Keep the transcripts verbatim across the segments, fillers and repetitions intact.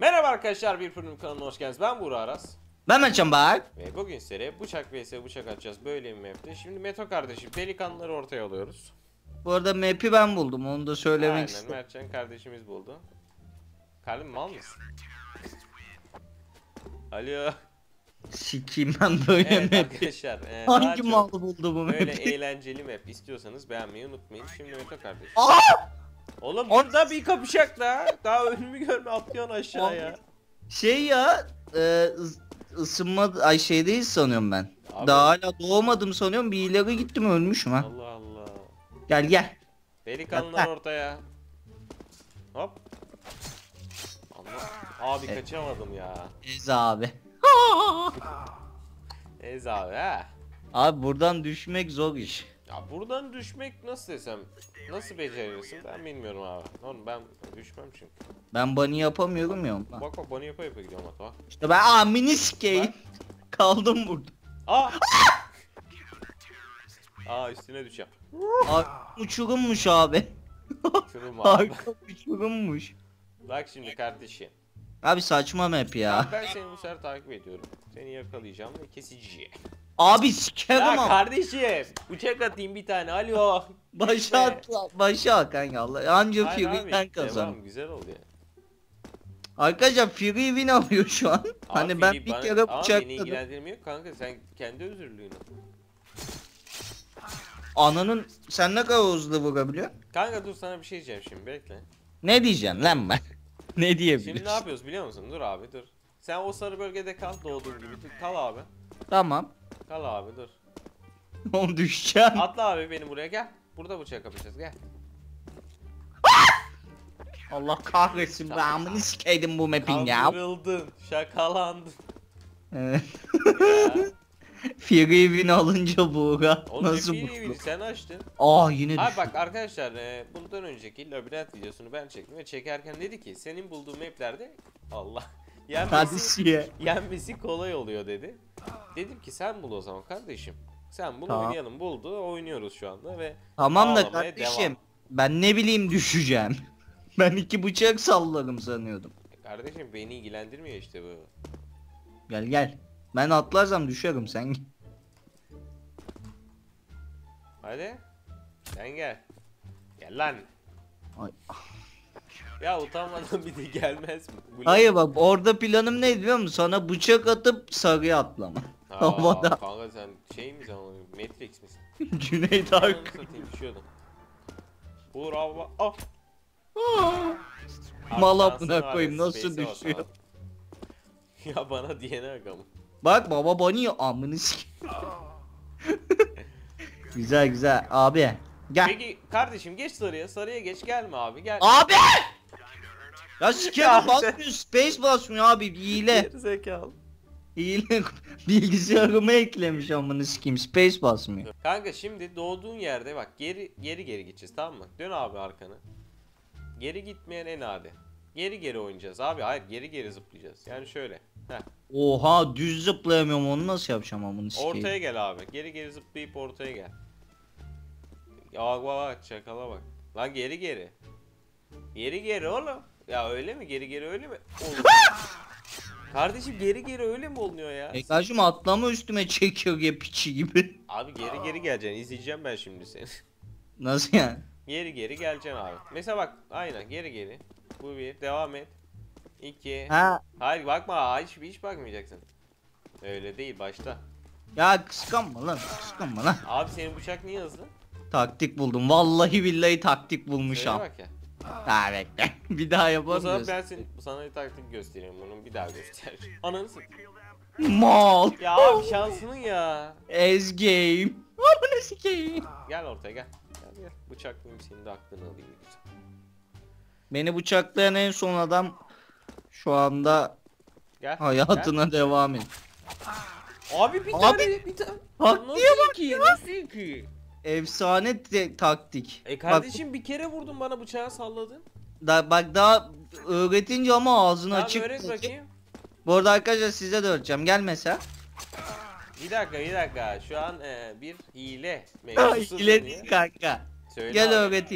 Merhaba arkadaşlar, bir fırın kanalına hoş geldiniz. Ben Burak Aras. Ben Mertcan Bak. Ve bugün size bıçak vs bıçak atacağız böyle bir map'te. Şimdi Meto kardeşim pelikanları ortaya alıyoruz. Bu arada map'i ben buldum, onu da söylemek Aynen, istedim. Mertcan kardeşimiz buldu. Kardeşim mal mısın? Alo. Sikiyim ben böyle Evet map'i. arkadaşlar. E, daha Hangi çok mal buldu bu böyle map'i? eğlenceli map istiyorsanız beğenmeyi unutmayın. Şimdi Meto kardeşim. Aa! Oğlum burada bir kapışak da. Daha önümü görme, atlıyorsun aşağıya. Şey ya, e, ıs- ısınma ay şeydeyiz sanıyorum ben. Abi. Daha hala doğmadım sanıyorum, bir ileri gittim ölmüşüm ha. Allah Allah. Gel gel. Pelikanlar Hatta- ortaya. Hop. Allah. Abi Evet. kaçamadım ya. Ez abi. Ez abi ha. Abi buradan düşmek zor iş. Ya buradan düşmek nasıl desem, nasıl becerirsin ben bilmiyorum abi. Oğlum ben düşmem çünkü. Ben bunny yapamıyorum ya ondan. Bak bak bana yapa yapa gidiyorum hatta bak. İşte ben aa mini skate. Kaldım burada. Aa! Aa üstüne düşeceğim. Abi uçurummuş abi. Şurum abi. Arka uçurummuş. Bak şimdi kardeşim. Abi saçma map ya. Ben seni bu sefer takip ediyorum. Seni yakalayacağım ve kesiciye. Abi sikerim Ya ama. kardeşim bıçak atayım bir tane, alo. Başa at, başa at kanka Allah. Anca Hayır abi, Fury'den kazan. devam, güzel oldu ya. Arkadaşlar Fury win alıyor şu an. Abi Hani ben Filip bir bana- kere ama beni bıçakladım. ilgilendirmiyor kanka, sen kendi özürlüğünü. Ananın sen ne kadar hızlı vurabiliyorsun? Kanka dur, sana bir şey diyeceğim şimdi, bekle. Ne diyeceksin lan ben? Ne Şimdi diyebilirsin? ne yapıyoruz biliyor musun? Dur abi dur. Sen o sarı bölgede kal, doğduğun gibi. Dur, kal abi. Tamam. Kal abi dur. Oğlum düşeceğim. Atla abi benim buraya, gel. Burada bıçak kapışacağız, gel. Allah kahretsin, ben amını sikeydim bu map'in ya. Kandırıldın, şakalandın. Evet. Ya. Fury win alınca buğra. Oğlum Nasıl ne bu? bileyim, sen açtın. Aa yine Abi düştü. bak arkadaşlar, e, bundan önceki labirent videosunu ben çektim ve çekerken dedi ki senin bulduğun maplerde Allah yenmesi, Kardeşiye. yenmesi kolay oluyor dedi. Dedim ki sen bul o zaman kardeşim. Sen bunu Tamam. oynayalım, buldu, oynuyoruz şu anda ve Tamam da ağlamaya kardeşim. devam. Ben ne bileyim düşeceğim. Ben iki bıçak sallarım sanıyordum. E kardeşim beni ilgilendirmiyor işte bu. Gel gel. Ben atlarsam düşerim sen. Hadi. Sen gel. Gel lan. Ay. Ya utanmadan bir de gelmez mi? Bu Hayır bak, orada planım neydi biliyor musun? Sana bıçak atıp sarıya atlama. Aa, Havada. kanka sen şey misin ama Matrix misin? Cüneyt Ananı Arkın. satayım, düşüyordum. Bravo. Ah. Mal Abi amına şansın var ya, koyayım, nasıl space'e bas düşüyor? abi. Ya bana diyene bakalım. Bak baba bani amını sik. Güzel güzel abi. Gel. Peki kardeşim geç sarıya. Sarıya geç, gelme abi, gel. Abi! Ya Ya sikerim basmıyor, space basmıyor abi, hile. Gerizekalı. Hile bilgisayarıma eklemiş amını sikeyim, space basmıyor. Kanka şimdi doğduğun yerde bak, geri geri geri gideceğiz, tamam mı? Dön abi arkanı. Geri gitmeyen en adi. Geri geri oynayacağız abi. Hayır, geri geri zıplayacağız. Yani şöyle. Heh. Oha, düz zıplayamıyorum, onu nasıl yapacağım amını sikeyim. Ortaya gel abi. Geri geri zıplayıp ortaya gel. Ya bak bak bak, çakala bak. Lan geri geri. Geri geri oğlum. Ya öyle mi? Geri geri öyle mi? Oğlum. Kardeşim geri geri öyle mi oluyor ya? E kardeşim atlama üstüme çekiyor ya piçi gibi. Abi geri geri geleceksin. İzleyeceğim ben şimdi seni. Nasıl yani? Geri geri geleceksin abi. Mesela bak, aynen geri geri. Bu bir. Devam et. İki. Ha Hayır bakma. Hiç, hiç bakmayacaksın. Öyle değil, başta. ya, kıskanma lan, kıskanma lan. Abi senin bıçak niye hızlı? Taktik buldum, vallahi billahi taktik Söyle bulmuşum. bak ya. Ha bekle. Bir daha Bu yapamıyorsun. sefer ben senin, sana bir taktik göstereyim, bunun bir daha göster. Ananı satayım. Mal. Ya abi şansının ya. Ez game. Amına sikeyim. Gel ortaya gel. Gel gel. Bıçaklayayım, senin de aklını alayım. Güzel. Beni bıçaklayan en son adam şu anda Gel. hayatına devam et. Gel. Abi bir Abi, tane bir tane. taktiğe Nasıl ki? Nasıl ki? Efsane te- taktik. E kardeşim bir kere vurdun bana, bıçağı salladın. Bak, da, bak daha öğretince ama ağzını Tamam açık. öğret bakayım. Bu arada arkadaşlar size de öğreteceğim. Gel mesela. Bir dakika bir dakika. Şu an e, bir hile Ha, mevzusu hile dönüyor. değil kanka. Söyle Gel abi. öğreteyim.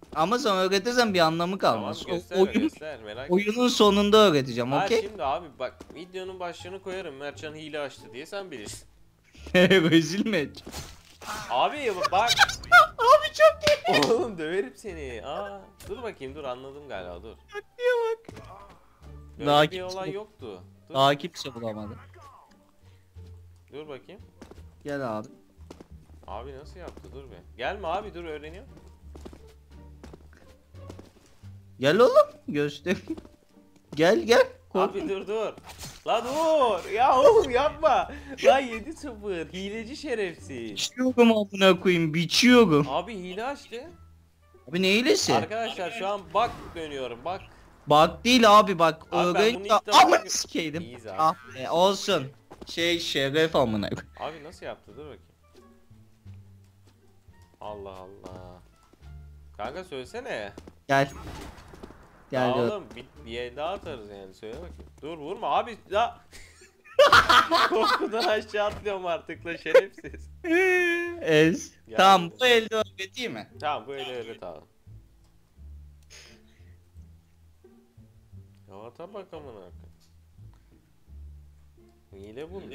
Ama sen öğretirsen bir anlamı Tamam kalmaz. O- göster oyun, göster merak etme. oyunun sonunda öğreteceğim, Ha okey? şimdi abi bak videonun başlığını koyarım Mertcan hile açtı diye sen bilirsin. Rezil mi edeceğim? Abi bak. Abi çok iyi. Oğlum döverim seni. Aa, dur bakayım dur anladım galiba dur. Taktiğe bak. Böyle Daha bir kimse olay yok. yoktu. Dur, Daha kimse bulamadı. dur bakayım. Gel abi. Abi nasıl yaptı dur be. Gelme abi dur öğreniyor. Gel oğlum göster. Gel gel. Korkma. Abi dur dur. La dur. Ya oğlum yapma. La yedi sıfır. Hileci şerefsiz. Biçiyorum amına koyayım, biçiyorum. Abi hile açtı. Abi ne iyilesi? Arkadaşlar şu an bak dönüyorum bak. Bak değil abi bak. Abi ben Öğrenci bunu ilk defa amına gö- sikeydim. İyiyiz abi. Ah be, olsun. Şey şeref amına koyayım. Abi nasıl yaptı dur bakayım. Allah Allah. Kanka söylesene. Gel. Ya Gel gör. oğlum bir, bir el daha atarız yani söyle bakayım. Dur vurma abi ya. Korkudan aşağı atlıyorum artık la şerefsiz. Ez. Ya. Tamam bu elde öğreteyim mi? Tamam bu eli öğret abi. Ya ata bak amına. Hile bulmuş.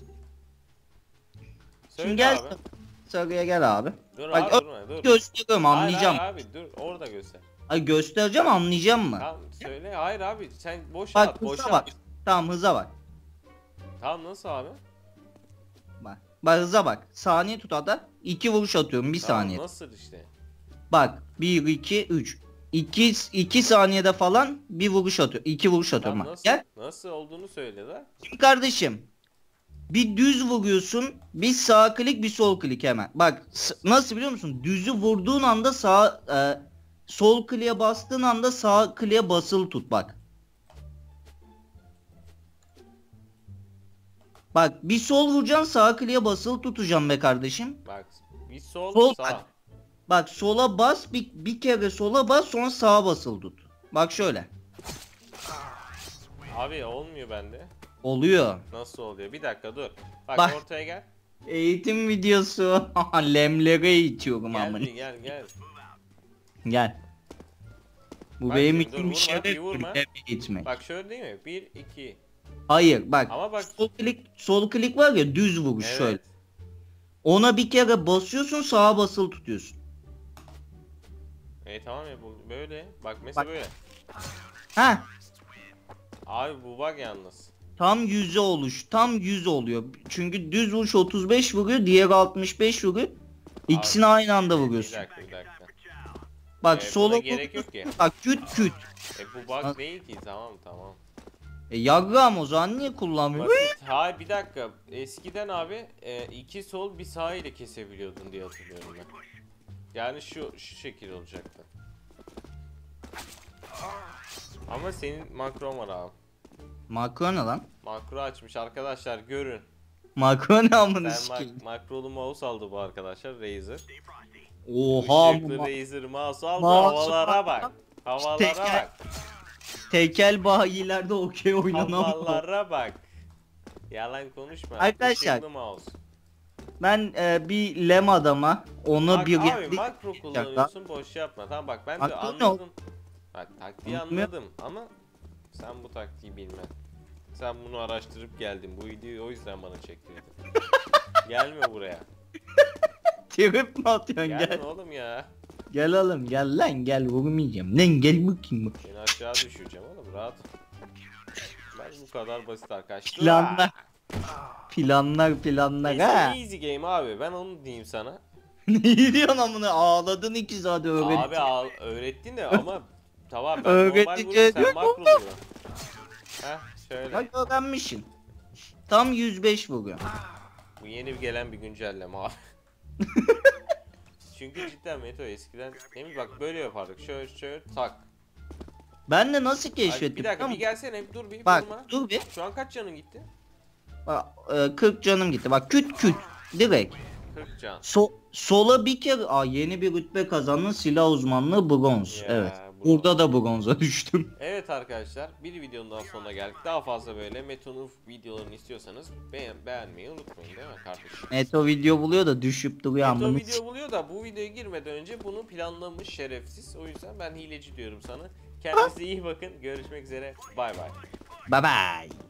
Söyle Şimdi gel. abi. Sarıya gel abi. Dur Bak, abi durma dur. Gösteriyorum, Hayır, anlayacağım. hayır abi dur orada göster. Ay göstereceğim, anlayacağım mı? Tamam söyle. Hayır abi sen boş Bak at boş hıza at. bak. Tamam hıza bak. Tamam nasıl abi? Bak. Bak hıza bak. Saniye tut ada. İki vuruş atıyorum bir Tamam, saniye. nasıl işte? Bak bir iki üç. iki iki saniyede falan bir vuruş atıyor. iki vuruş atıyorum. Tamam, Bak. nasıl, Gel. nasıl olduğunu söyle de. Şimdi kardeşim. Bir düz vuruyorsun. Bir sağ klik bir sol klik hemen. Bak s- nasıl biliyor musun? Düzü vurduğun anda sağ e, sol kliğe bastığın anda sağ kliğe basılı tut bak. Bak bir sol vuracaksın, sağ kliğe basılı tutacaksın be kardeşim. Bak bir sol, Sol sağ. bak. Bak sola bas, bir, bir kere sola bas, sonra sağa basılı tut. Bak şöyle. Abi olmuyor bende. Oluyor. Nasıl oluyor? Bir dakika dur. Bak, Bak. ortaya gel. Eğitim videosu. Lemlere eğitiyorum Gel amına. bir gel gel. Gel. Bu Bak benim şimdi, dur, için bir vurma, şeref bir vurma. lem eğitmek. Bak şöyle değil mi? Bir, iki. Hayır bak. Ama bak. Sol klik, sol klik var ya, düz vuruş Evet. şöyle. Ona bir kere basıyorsun, sağa basılı tutuyorsun. E tamam ya bu böyle. Bak mesela Bak. böyle. Ha, Abi bu bak yalnız. tam yüze oluş. Tam yüz oluyor. Çünkü düz vuruş otuz beş vuruyor, diğeri altmış beş vuruyor. İkisini aynı anda Bir vuruyorsun. dakika bir dakika. Bak E, sola buna gerek vuruyorsun, yok ki. bak küt küt. E bu bak değil ki tamam tamam. E yagram o zaman niye kullanmıyor? Basit. Hayır bir dakika. Eskiden abi e, iki sol bir sağ ile kesebiliyordun diye hatırlıyorum ben. Yani şu şu şekil olacaktı. Ama senin makron var abi. Makro ne lan? Makro açmış arkadaşlar görün. Makro ne amına Ben sikeyim? mak makrolu mouse aldı bu arkadaşlar Razer. Oha Işıklı ma- Razer mouse aldı Mouse havalara bak. bak. Havalara Teker- bak. tekel bayilerde okey oynanamıyor. Havalara bak. Yalan konuşma. Arkadaşlar, Işıklı mouse. Ben e, bir lem adama onu Bak bir abi makro kullanıyorsun boş yapma. Tamam bak ben de Makro ne anladım. Bak taktiği Unutmuyor. anladım ama sen bu taktiği bilmem. Sen bunu araştırıp geldin. Bu videoyu o yüzden bana çektirdin. Gelme buraya. trip mi atıyorsun? Gelme Gel. oğlum ya. Gel oğlum gel lan, gel vurmayacağım. Lan gel bakayım. Seni aşağı düşüreceğim oğlum rahat. Ben bu kadar basit arkadaşlar. Planlar. Planlar planlar Neyse, ha. easy game abi ben onu diyeyim sana. Ne diyorsun amına, ağladın iki saat öğrettin. Abi al, öğrettin de ama tamam ben Öğretince normal vuruyorum sen diyor, makro vuruyorsun. Heh şöyle. Bak öğrenmişsin. Tam yüz beş vuruyor. Bu yeni bir gelen bir güncelleme abi. Çünkü cidden Meto eskiden Emir bak böyle yapardık şöyle şöyle tak. Ben de nasıl Ay, keşfettim? bir dakika biliyor bir musun? gelsene dur bir Bak vurma. dur bir. Şu an kaç canın gitti? Bak, e, kırk canım gitti. Bak küt küt. Direkt. kırk can. So sola bir kere. Aa, yeni bir rütbe kazandın. Silah uzmanlığı bronz. Ya, Evet. Burada da bronza düştüm. Evet arkadaşlar, bir videonun daha sonuna geldik. Daha fazla böyle Metonuf videolarını istiyorsanız beğen beğenmeyi unutmayın değil mi kardeşim? Neto video buluyor da düşüp duruyor Meto amına. video buluyor da bu videoya girmeden önce bunu planlamış şerefsiz. O yüzden ben hileci diyorum sana. Kendinize iyi bakın. Görüşmek üzere. Bay bay. Bye bye.